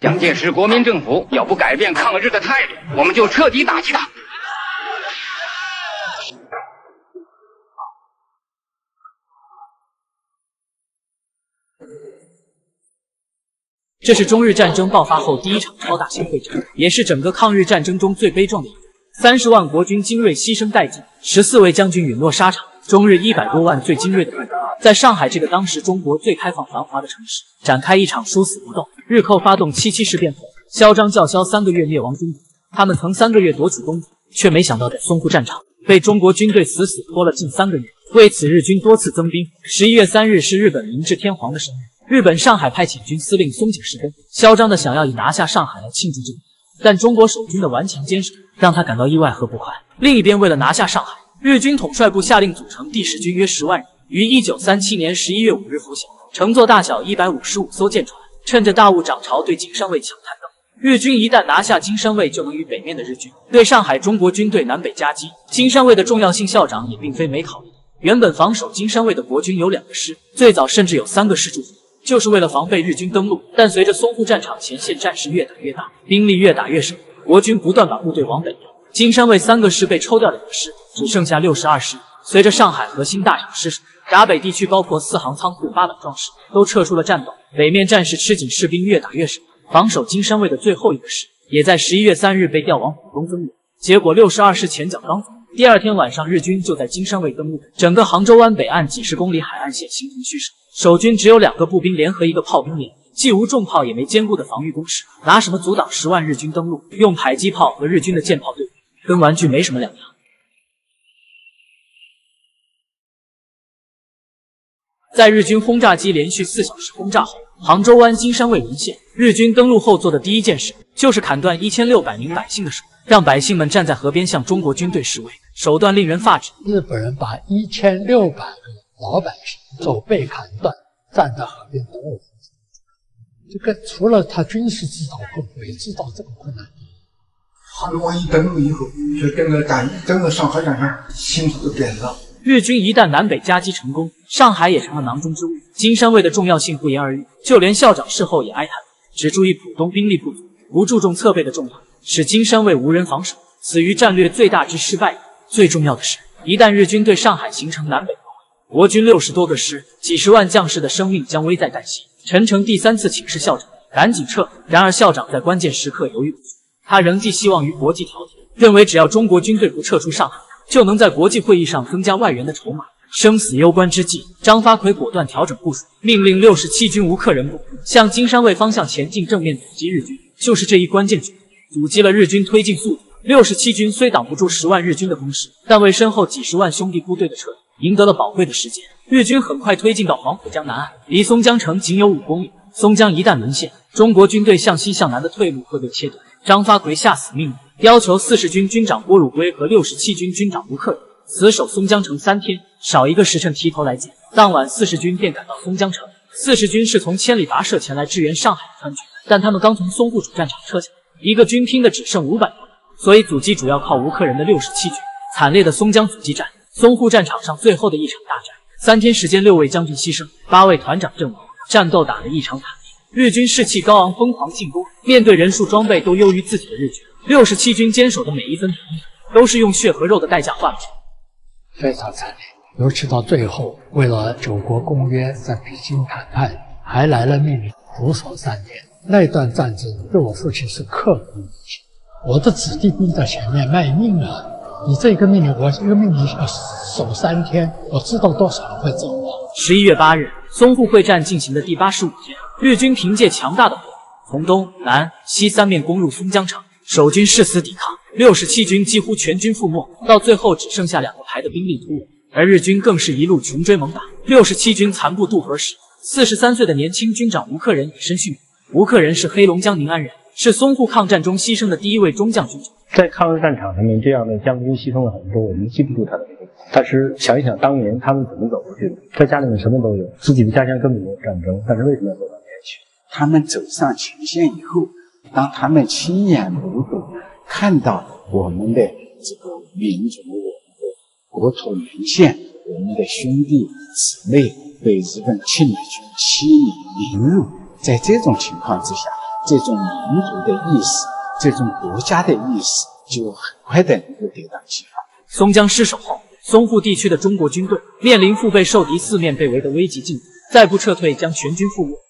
蒋介石国民政府要不改变抗日的态度，我们就彻底打击他。 这是中日战争爆发后第一场超大型会战，也是整个抗日战争中最悲壮的一幕。30万国军精锐牺牲殆尽，14位将军陨落沙场，中日100多万最精锐的部队，在上海这个当时中国最开放繁华的城市，展开一场殊死搏斗。日寇发动7·7事变后，嚣张叫嚣3个月灭亡中国，他们曾3个月夺取东土，却没想到在淞沪战场被中国军队死死拖了近3个月。为此，日军多次增兵。11月3日是日本明治天皇的生日。日本上海派遣军司令松井石根嚣张地想要以拿下上海来庆祝这一，但中国守军的顽强坚守让他感到意外和不快。另一边，为了拿下上海，日军统帅部下令组成第10军约10万人，于1937年11月5日拂晓，乘坐大小155艘舰船，趁着大雾涨潮对金山卫抢滩登陆。日军一旦拿下金山卫，就能与北面的日军对上海中国军队南北夹击。金山卫的重要性，校长也并非没考虑。原本防守金山卫的国军有2个师，最早甚至有3个师驻防，就是为了防备日军登陆。但随着淞沪战场前线战事越打越大，兵力越打越少，国军不断把部队往北调，金山卫3个师被抽调2个师，只剩下62师。随着上海核心大小失守，闸北地区包括4行仓库、8板壮士都撤出了战斗，北面战事吃紧，士兵越打越少。防守金山卫的最后1个师也在11月3日被调往浦东增援，结果62师前脚刚走，第2天晚上日军就在金山卫登陆，整个杭州湾北岸几十公里海岸线形同虚设。守军只有2个步兵连和1个炮兵连，既无重炮也没坚固的防御工事，拿什么阻挡10万日军登陆？用迫击炮和日军的舰炮对比，跟玩具没什么两样。在日军轰炸机连续4小时轰炸后，杭州湾金山卫沦陷。日军登陆后做的第一件事就是砍断1600名百姓的手，让百姓们站在河边向中国军队示威，手段令人发指。 日本人把1600个老百姓手被砍断，站在河边等我。这个除了他军事制造困难，也制造这个困难。 他们万一登陆以后，就整个上海战场形势就变了。 日军一旦南北夹击成功，上海也成了囊中之物。金山卫的重要性不言而喻，就连校长事后也哀叹，只注意浦东兵力不足，不注重侧背的重要，使金山卫无人防守，此于战略最大之失败。最重要的是，一旦日军对上海形成南北包围，国军60多个师、几十万将士的生命将危在旦夕。陈诚第3次请示校长赶紧撤，然而校长在关键时刻犹豫不决，他仍寄希望于国际调停，认为只要中国军队不撤出上海，就能在国际会议上增加外援的筹码。生死攸关之际，张发奎果断调整部署，命令67军吴克仁部向金山卫方向前进，正面阻击日军。就是这一关键举动，阻击了日军推进速度。67军虽挡不住10万日军的攻势，但为身后几十万兄弟部队的撤离赢得了宝贵的时间。日军很快推进到黄浦江南岸，离松江城仅有5公里。松江一旦沦陷，中国军队向西向南的退路会被切断。张发奎下死命令，要求40军军长郭汝瑰和67军军长吴克仁死守松江城3天，少1个时辰提头来见。当晚40军便赶到松江城。40军是从千里跋涉前来支援上海的川军，但他们刚从淞沪主战场撤下，一个军拼的只剩500多人，所以阻击主要靠吴克仁的67军。惨烈的松江阻击战，淞沪战场上最后的一场大战，3天时间6位将军牺牲，8位团长阵亡，战斗打得异常惨烈。日军士气高昂，疯狂进攻，面对人数装备都优于自己的日军，67军坚守的每一分每一秒都是用血和肉的代价换来的。 非常惨烈，尤其到最后，为了9国公约在北京谈判，还来了命令留守3天。那段战争对我父亲是刻骨铭心。我的子弟兵在前面卖命啊！你这个命令，我这个命令要守3天，我知道多少人会阵亡。 11月8日，淞沪会战进行的第85天，日军凭借强大的火力，从东南西3面攻入松江城，守军誓死抵抗，67军几乎全军覆没，到最后只剩下2个排的兵力突围，而日军更是一路穷追猛打。67军残部渡河时，43岁的年轻军长吴克仁以身殉国。吴克仁是黑龙江宁安人，是淞沪抗战中牺牲的第1位中将军长。 在抗日战场上面，这样的将军牺牲了很多，我们记不住他的名字。但是想一想当年他们怎么走过去的，在家里面什么都有，自己的家乡根本没有战争，但是为什么要走到那边去？ 他们走上前线以后，当他们亲眼目睹看到我们的这个民族、我们的国土沦陷，我们的兄弟姊妹被日本侵略军欺凌凌辱，在这种情况之下， 这种民族的意识，这种国家的意识，就很快的能够得到激发。 松江失守后，淞沪地区的中国军队面临腹背受敌、四面被围的危急境地，再不撤退将全军覆没。